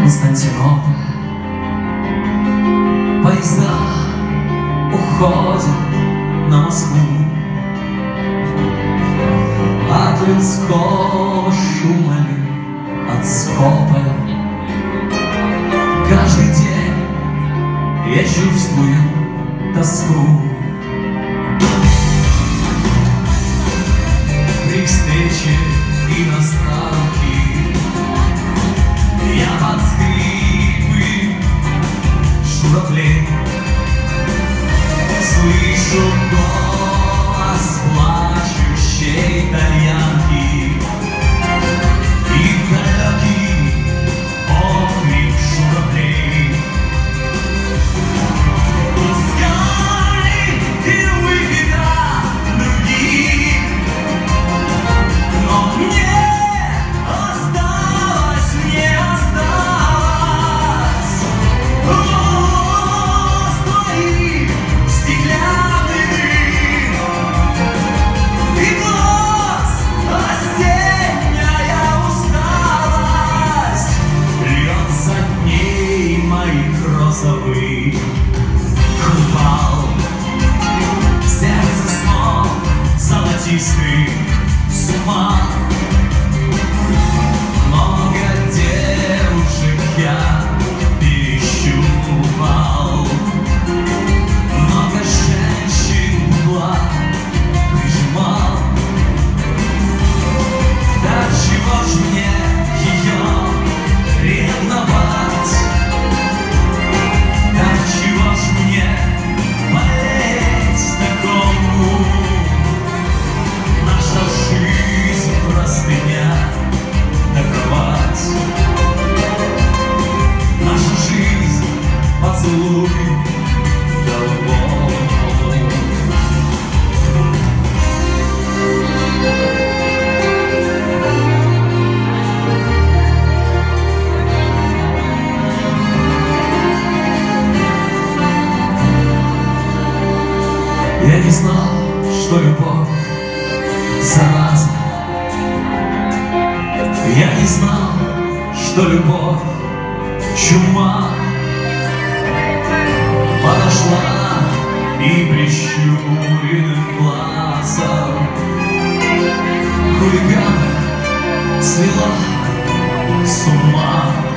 Константинополь. Поезда уходят на Москву. От людского шума ли, от скопа ли, каждый день я чувствую тоску. При встрече иностранки я под скрипы журавлей слышу голос плачущей тальянки и далекий окрик журавлей. Пускай первый беда других, но мне осталось волос твоих стеклянный дым и глаз осенняя усталость льется дней моих розовых купал. Сердце снов золотистый суммар. Много девушек я перещупал, много женщин в углах прижимал. Да чего ж мне ее ревновать? Да чего ж мне болеть такому? Наша жизнь простыня на кровать. Наша жизнь поцелуй голубой. Я не знал, что любовь зараза. Я не знал, что любовь чума. Подошла и прищуренным глазом хулигана свела с ума.